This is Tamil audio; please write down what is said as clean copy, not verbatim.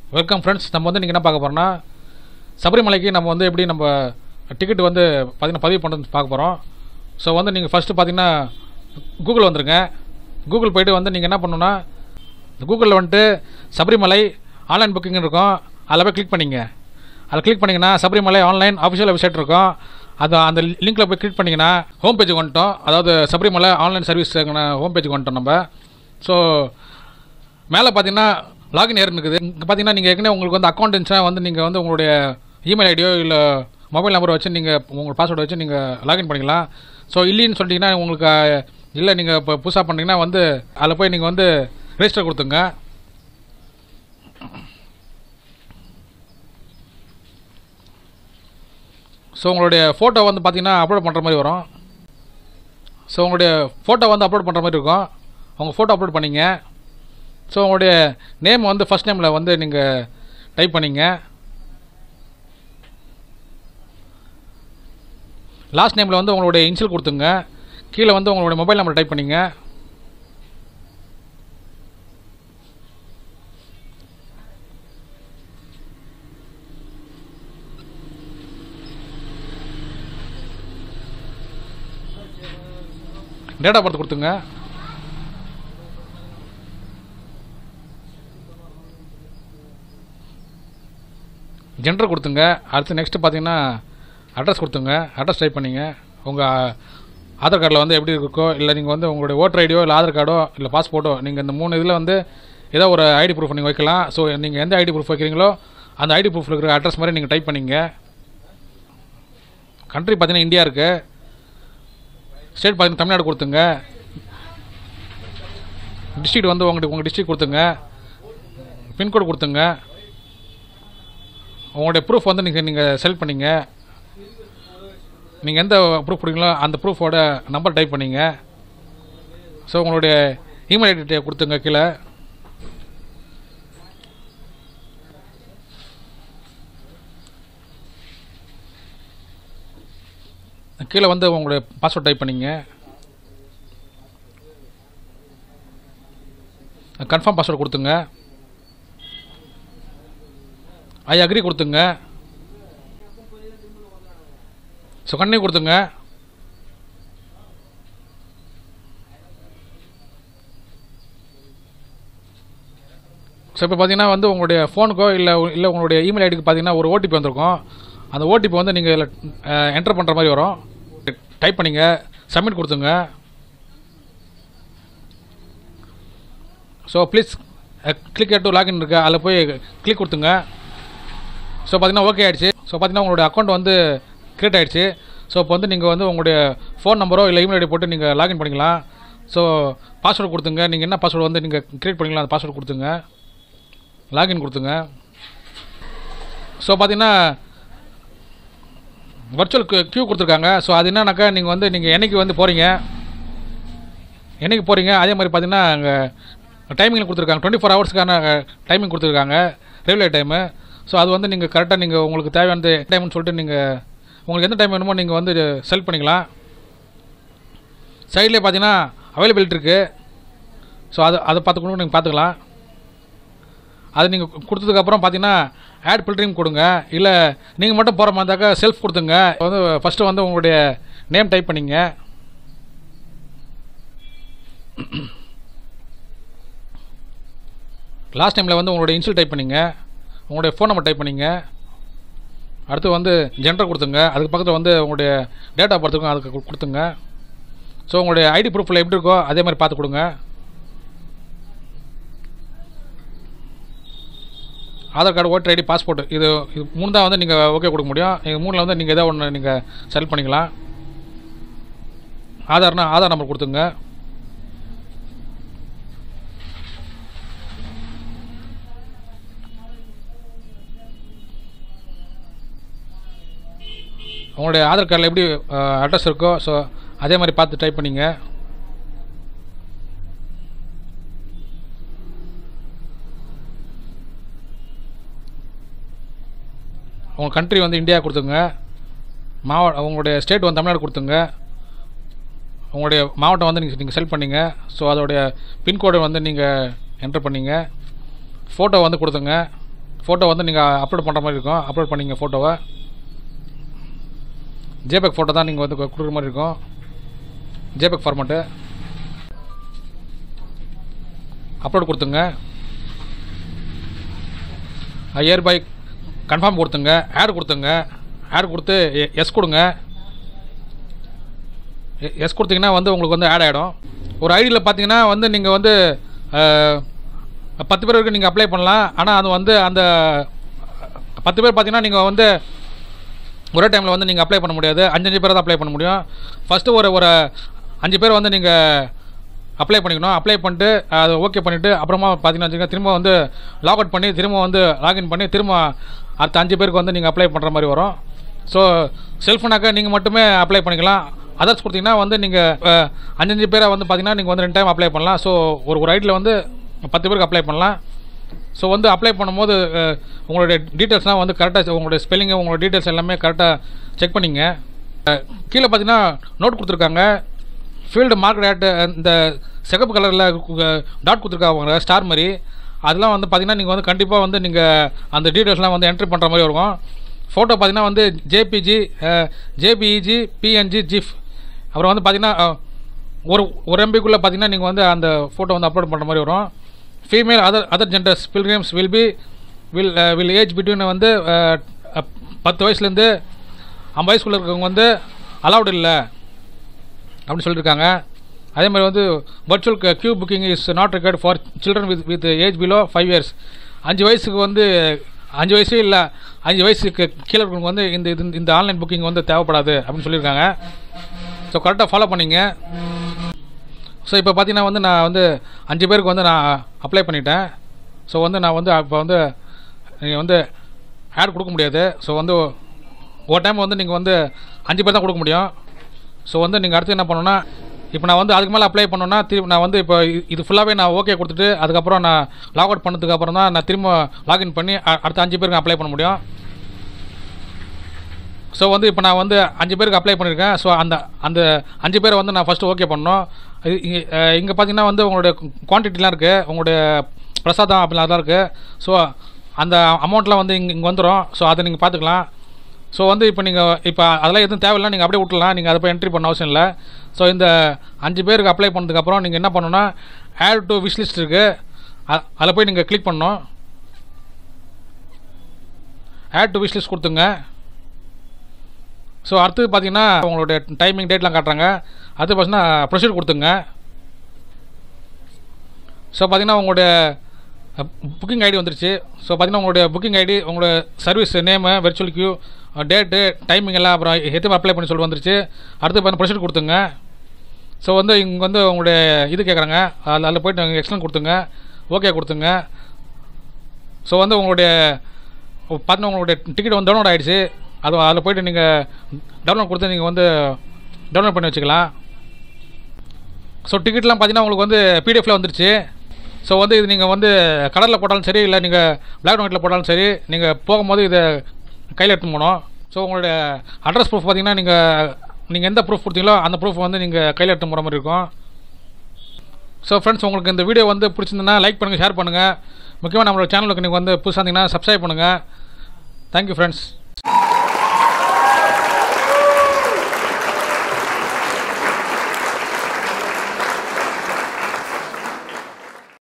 Welcome friends. நம்ம வந்து நீங்கள் என்ன பார்க்க போகிறோம்னா, சபரிமலைக்கு நம்ம வந்து எப்படி நம்ம டிக்கெட் வந்து பார்த்திங்கன்னா பதிவு பண்ணுறது பார்க்க போகிறோம். ஸோ வந்து நீங்கள் ஃபஸ்ட்டு பார்த்தீங்கன்னா கூகுள் வந்துருங்க. கூகுள் போய்ட்டு வந்து நீங்கள் என்ன பண்ணணுன்னா, கூகுளில் வந்துட்டு சபரிமலை ஆன்லைன் புக்கிங் இருக்கும், அதில் போய் கிளிக் பண்ணிங்க. அதில் கிளிக் பண்ணிங்கன்னா சபரிமலை ஆன்லைன் ஆஃபிஷியல் வெப்சைட் இருக்கும். அது அந்த லிங்க்கில் போய் கிளிக் பண்ணிங்கன்னா ஹோம் பேஜுக்கு வந்துட்டோம். அதாவது சபரிமலை ஆன்லைன் சர்வீஸ் ஹோம் பேஜுக்கு வந்துட்டோம் நம்ம. ஸோ மேலே பார்த்தீங்கன்னா லாகின் ஏர் இருக்குது. இங்கே பார்த்தீங்கன்னா நீங்கள் ஏற்கனவே உங்களுக்கு வந்து அக்கௌண்ட் இருந்துச்சுன்னா வந்து நீங்கள் வந்து உங்களுடைய இமெயில் ஐடியோ இல்லை மொபைல் நம்பரை வச்சு நீங்கள் உங்கள் பாஸ்வேர்டை வச்சு நீங்கள் லாகின் பண்ணிக்கலாம். ஸோ இல்லைன்னு சொல்லிட்டீங்கன்னா உங்களுக்கு இல்லை, நீங்கள் இப்போ புதுசாக பண்ணிங்கன்னா வந்து அதில் போய் நீங்கள் வந்து ரெஜிஸ்டர் கொடுத்துங்க. ஸோ உங்களுடைய ஃபோட்டோ வந்து பார்த்தீங்கன்னா அப்லோட் பண்ணுற மாதிரி வரும். ஸோ உங்களுடைய ஃபோட்டோ வந்து அப்லோட் பண்ணுற மாதிரி இருக்கும். உங்கள் ஃபோட்டோ அப்லோட் பண்ணிங்க. ஸோ உங்களுடைய நேம் வந்து ஃபஸ்ட் நேமில் வந்து நீங்கள் டைப் பண்ணிங்க. லாஸ்ட் நேமில் வந்து உங்களுடைய இன்ஷியல் கொடுத்துங்க. கீழே வந்து உங்களுடைய மொபைல் நம்பர் டைப் பண்ணிங்க. டேட் ஆஃப் பர்த் கொடுத்துங்க. ஜெண்டர் கொடுத்துங்க. அடுத்து நெக்ஸ்ட்டு பார்த்தீங்கன்னா அட்ரஸ் கொடுத்துங்க. அட்ரஸ் டைப் பண்ணிங்க. உங்கள் ஆதார் கார்டில் வந்து எப்படி இருக்கோ, இல்லை நீங்கள் வந்து உங்களுடைய ஓட்டர் ஐடியோ இல்லை ஆதார் கார்டோ இல்லை பாஸ்போர்ட்டோ, நீங்கள் இந்த 3 இதில் வந்து ஏதோ ஒரு ஐடி ப்ரூஃப் நீங்கள் வைக்கலாம். ஸோ நீங்கள் எந்த ஐடி ப்ரூஃப் வைக்கிறீங்களோ அந்த ஐடி ப்ரூஃப் இருக்கிற அட்ரஸ் மாதிரி நீங்கள் டைப் பண்ணிங்க. கண்ட்ரி பார்த்தீங்கன்னா இந்தியா இருக்குது. ஸ்டேட் பார்த்தீங்கன்னா தமிழ்நாடு கொடுத்துங்க. டிஸ்ட்ரிக்ட் வந்து உங்கள் டிஸ்ட்ரிக்ட் கொடுத்துங்க. பின்கோடு கொடுத்துங்க. உங்களுடைய ப்ரூஃப் வந்து நீங்கள் செலக்ட் பண்ணிங்க. நீங்கள் எந்த ப்ரூஃப் கொடுங்களோ அந்த ப்ரூஃபோட நம்பர் டைப் பண்ணிங்க. ஸோ உங்களுடைய இமெயில் ஐடி கொடுத்துங்க. கீழே கீழே வந்து உங்களுடைய பாஸ்வேர்ட் டைப் பண்ணிங்க. கன்ஃபார்ம் பாஸ்வேர்டு கொடுத்துங்க. ஐ அக்ரி கொடுத்துங்க. ஸோ கண்டினியூ கொடுத்துங்க. ஸோ இப்போ பார்த்தீங்கன்னா வந்து உங்களுடைய ஃபோனுக்கோ இல்லை உங்களுடைய இமெயில் ஐடிக்கு பார்த்தீங்கன்னா ஒரு ஓடிபி வந்திருக்கும். அந்த ஓடிபி வந்து நீங்கள் இதில் என்டர் பண்ணுற மாதிரி வரும். டைப் பண்ணிங்க. சப்மிட் கொடுத்துங்க. So please click to login இருக்கு, அதில் போய் கிளிக் கொடுத்துங்க. ஸோ பார்த்தீங்கன்னா ஓகே ஆகிடுச்சு. ஸோ பார்த்தீங்கன்னா உங்களுடைய அக்கௌண்ட் வந்து க்ரியேட் ஆகிடுச்சு. ஸோ இப்போ வந்து நீங்கள் வந்து உங்களுடைய ஃபோன் நம்பரோ இல்லை இமெயில் ஐடி போட்டு நீங்கள் லாகின் பண்ணிக்கலாம். ஸோ பாஸ்வேர்டு கொடுத்துங்க. நீங்கள் என்ன பாஸ்வேர்டு வந்து நீங்கள் க்ரியேட் பண்ணிக்கலாம் அந்த பாஸ்வேர்டு கொடுத்துங்க. லாகின் கொடுத்துங்க. ஸோ பார்த்தீங்கன்னா வர்ச்சுவல் க்யூ கொடுத்துருக்காங்க. ஸோ அது என்னன்னாக்கா நீங்கள் வந்து என்னைக்கு வந்து போகிறீங்க, அதே மாதிரி பார்த்தீங்கன்னா அங்கே டைமிங்கில் கொடுத்துருக்காங்க. 24 ஹவர்ஸ்க்கான டைமிங் கொடுத்துருக்காங்க, ரெகுலர் டைமு. ஸோ அது வந்து நீங்கள் கரெக்டாக நீங்கள் உங்களுக்கு தேவையான டைம்னு சொல்லிட்டு நீங்கள் உங்களுக்கு எந்த டைம் வேணுமோ நீங்கள் வந்து செலக்ட் பண்ணிக்கலாம். சைட்லேயே பார்த்தீங்கன்னா அவைலபிலிட்டி இருக்குது. ஸோ அதை பார்த்துக்கணும், நீங்கள் பார்த்துக்கலாம். அது நீங்கள் கொடுத்ததுக்கப்புறம் பார்த்தீங்கன்னா ஆட் ஃபில்டரிங் கொடுங்க. இல்லை நீங்கள் மட்டும் போகிற மாதிரி இருந்தாக்கா செல்ஃப் கொடுத்துங்க. வந்து ஃபஸ்ட்டு வந்து உங்களுடைய நேம் டைப் பண்ணிங்க. லாஸ்ட் டைமில் வந்து உங்களுடைய இன்ஷியல் டைப் பண்ணிங்க. உங்களுடைய ஃபோன் நம்பர் டைப் பண்ணிங்க. அடுத்து வந்து ஜெண்டர் கொடுத்துங்க. அதுக்கு பக்கத்தில் வந்து உங்களுடைய டேட் ஆஃப் பர்த் இருக்கும், அதுக்கு கொடுத்துங்க. ஸோ உங்களுடைய ஐடி ப்ரூஃபில் எப்படி இருக்கோ அதே மாதிரி பார்த்து கொடுங்க. Aadhaar card, voter ID, passport, இது 3 தான் வந்து நீங்கள் ஓகே கொடுக்க முடியும். நீங்கள் 3ல் வந்து நீங்கள் எதாவது ஒன்று நீங்கள் செலக்ட் பண்ணிக்கலாம். ஆதார் நம்பர் கொடுத்துங்க. உங்களுடைய ஆதார் கார்டில் எப்படி அட்ரஸ் இருக்கோ ஸோ அதே மாதிரி பார்த்து டைப் பண்ணிங்க. உங்கள் கண்ட்ரி வந்து இந்தியா கொடுத்துங்க. உங்களுடைய ஸ்டேட் வந்து தமிழ்நாடு கொடுத்துங்க. உங்களுடைய மாவட்டம் வந்து நீங்கள் செலக்ட் பண்ணிங்க. ஸோ அதோடைய பின்கோடை வந்து நீங்கள் என்டர் பண்ணிங்க. ஃபோட்டோ வந்து கொடுத்துங்க. ஃபோட்டோ வந்து நீங்கள் அப்லோட் பண்ணுற மாதிரி இருக்கும். அப்லோட் பண்ணிங்க ஃபோட்டோவை. ஜேபெக் ஃபோட்டோ தான் நீங்கள் வந்து கொடுக்குற மாதிரி இருக்கும். ஜேபெக் ஃபார்மேட்டு அப்லோட் கொடுத்துங்க. இயர்பை கன்ஃபார்ம் கொடுத்துங்க. ஆட் கொடுத்துங்க. ஆட் கொடுத்து எஸ் கொடுங்க. எஸ் கொடுத்தீங்கன்னா வந்து உங்களுக்கு வந்து ஆட் ஆகிடும். ஒரு ஐடியில் பார்த்தீங்கன்னா வந்து நீங்கள் வந்து 10 பேர் வரைக்கும் நீங்கள் அப்ளை பண்ணலாம். ஆனால் அது வந்து அந்த 10 பேர் பார்த்தீங்கன்னா நீங்கள் வந்து ஒரே டைமில் வந்து நீங்கள் அப்ளை பண்ண முடியாது. 5 பேர் தான் அப்ளை பண்ண முடியும். ஃபஸ்ட்டு ஒரு 5 பேர் வந்து நீங்கள் அப்ளை பண்ணிக்கணும். அப்ளை பண்ணிட்டு அதை ஓகே பண்ணிவிட்டு அப்புறமா பார்த்தீங்கன்னா வச்சுக்கோங்க, திரும்ப வந்து லாக் அவுட் பண்ணி திரும்ப வந்து லாகின் பண்ணி திரும்ப அடுத்த 5 பேருக்கு வந்து நீங்கள் அப்ளை பண்ணுற மாதிரி வரும். ஸோ செல்ஃபோனாக்க நீங்கள் மட்டுமே அப்ளை பண்ணிக்கலாம். அதர்ஸ் கொடுத்தீங்கன்னா வந்து நீங்கள் 5 பேரை வந்து பார்த்தீங்கன்னா நீங்கள் வந்து 2 டைம் அப்ளை பண்ணலாம். ஸோ ஒரு ஐடியில் வந்து 10 பேருக்கு அப்ளை பண்ணலாம். ஸோ வந்து அப்ளை பண்ணும்போது உங்களுடைய டீட்டெயில்ஸ்லாம் வந்து கரெக்டாக உங்களுடைய ஸ்பெல்லிங்கு உங்களோட டீட்டெயில்ஸ் எல்லாமே கரெக்டாக செக் பண்ணிங்க. கீழே பார்த்தீங்கன்னா நோட் கொடுத்துருக்காங்க. ஃபீல்டு மார்க் ஆட் இந்த சிகப்பு கலரில் டாட் கொடுத்துருக்காங்க ஸ்டார் மாதிரி. அதெல்லாம் வந்து பார்த்தீங்கன்னா நீங்கள் வந்து கண்டிப்பாக வந்து நீங்கள் அந்த டீட்டெயில்ஸ்லாம் வந்து என்ட்ரி பண்ணுற மாதிரி இருக்கும். ஃபோட்டோ பார்த்தீங்கன்னா வந்து ஜேபிஇஜி பிஎன்ஜி ஜிஃப் அப்புறம் வந்து பார்த்தீங்கன்னா ஒரு எம்பிக்குள்ளே பார்த்தீங்கன்னா நீங்கள் வந்து அந்த ஃபோட்டோ வந்து அப்லோட் பண்ணுற மாதிரி வரும். Female other genders pilgrims will age between வந்து 10 வயசுலேருந்து 50 வயசுக்குள்ளே இருக்கவங்க வந்து அலவுட் இல்லை அப்படின்னு சொல்லியிருக்காங்க. அதே மாதிரி வந்து virtual queue booking is not record for children with age below 5 years. 5 வயசுக்கு வந்து 5 வயசே இல்லை 5 வயசுக்கு கீழே இருக்கவங்க வந்து இந்த ஆன்லைன் புக்கிங் வந்து தேவைப்படாது அப்படின்னு சொல்லியிருக்காங்க. ஸோ கரெக்டாக ஃபாலோ பண்ணிங்க. ஸோ இப்போ பார்த்தீங்கன்னா வந்து நான் வந்து 5 பேருக்கு வந்து நான் அப்ளை பண்ணிட்டேன். ஸோ வந்து நான் வந்து இப்போ வந்து நீங்கள் வந்து ஆட் கொடுக்க முடியாது. ஸோ வந்து ஒரு டைம் வந்து நீங்கள் வந்து 5 பேர் தான் கொடுக்க முடியும். ஸோ வந்து நீங்கள் அடுத்து என்ன பண்ணணும்னா, இப்போ நான் வந்து அதுக்கு மேலே அப்ளை பண்ணணுன்னா நான் வந்து இப்போ இது ஃபுல்லாகவே நான் ஓகே கொடுத்துட்டு அதுக்கப்புறம் நான் லாக் அவுட் பண்ணதுக்கப்புறம் தான் நான் திரும்ப லாகின் பண்ணி அடுத்த 5 பேருக்கு அப்ளை பண்ண முடியும். ஸோ வந்து இப்போ நான் வந்து 5 பேருக்கு அப்ளை பண்ணியிருக்கேன். ஸோ அந்த 5 பேரை வந்து நான் ஃபஸ்ட்டு ஓகே பண்ணணும். இங்கே பார்த்தீங்கன்னா வந்து உங்களுடைய குவான்டிட்டிலாம் இருக்குது, உங்களுடைய பிரசாதம் அப்படிலாம் தான் இருக்குது. ஸோ அந்த அமௌண்ட்லாம் வந்து இங்கே வந்துடும். ஸோ அதை நீங்கள் பார்த்துக்கலாம். ஸோ வந்து இப்போ அதெல்லாம் எதுவும் தேவையில்லை, நீங்கள் அப்படியே விட்டுலாம். நீங்கள் அதை போய் என்ட்ரி பண்ண அவசியம் இல்லை. ஸோ இந்த 5 பேருக்கு அப்ளை பண்ணதுக்கப்புறம் நீங்கள் என்ன பண்ணணும்னா ஆட் டு விஷ் லிஸ்ட் இருக்குது, அதில் போய் நீங்கள் கிளிக் பண்ணணும். ஆட் டு விஷ் லிஸ்ட் கொடுத்துங்க. ஸோ அடுத்தது பார்த்தீங்கன்னா உங்களுடைய டைமிங் டேட்லாம் காட்டுறாங்க. அடுத்து பார்த்தீங்கன்னா ப்ரொசீட் கொடுத்துங்க. ஸோ பார்த்தீங்கன்னா உங்களுடைய புக்கிங் ஐடி வந்துருச்சு. ஸோ பார்த்தீங்கன்னா உங்களுடைய புக்கிங் ஐடி, உங்களோட service name, virtual queue, date, timing எல்லாம் அப்புறம் எத்தனை அப்ளை பண்ணி சொல்லி வந்துருச்சு. அடுத்து பார்த்தீங்கன்னா ப்ரொசீட் கொடுத்துங்க. ஸோ வந்து இங்கே வந்து உங்களுடைய இது கேட்குறாங்க, அதில் போய்ட்டு நீங்கள் எக்ஸ்டன் கொடுத்துங்க, ஓகே கொடுத்துங்க. ஸோ வந்து உங்களுடைய பார்த்தீங்கன்னா உங்களுடைய டிக்கெட் வந்து டவுன்லோட் ஆகிடுச்சு. அதில் போய்ட்டு நீங்கள் டவுன்லோட் கொடுத்து நீங்கள் வந்து டவுன்லோட் பண்ணி வச்சுக்கலாம். ஸோ டிக்கெட்லாம் பார்த்தீங்கன்னா உங்களுக்கு வந்து பிடிஎஃப்பில் வந்துருச்சு. ஸோ வந்து இது நீங்கள் வந்து கடலில் போட்டாலும் சரி, இல்லை நீங்கள் பிளாக் அண்ட் ஒயிட்டில் போட்டாலும் சரி, நீங்கள் போகும்போது இதை கையில் எடுத்து போகணும். ஸோ உங்களுடைய அட்ரஸ் ப்ரூஃப் பார்த்தீங்கன்னா நீங்கள் எந்த ப்ரூஃப் கொடுத்தீங்களோ அந்த ப்ரூஃப் வந்து நீங்கள் கையில் எடுத்து போகிற மாதிரி இருக்கும். ஸோ ஃப்ரெண்ட்ஸ், உங்களுக்கு இந்த வீடியோ வந்து பிடிச்சிருந்ததுன்னா லைக் பண்ணுங்கள், ஷேர் பண்ணுங்கள். முக்கியமாக நம்மளோட சேனலுக்கு நீங்கள் வந்து புதுசாக இருந்தீங்கன்னா சப்ஸ்கிரைப் பண்ணுங்கள். Thank you friends.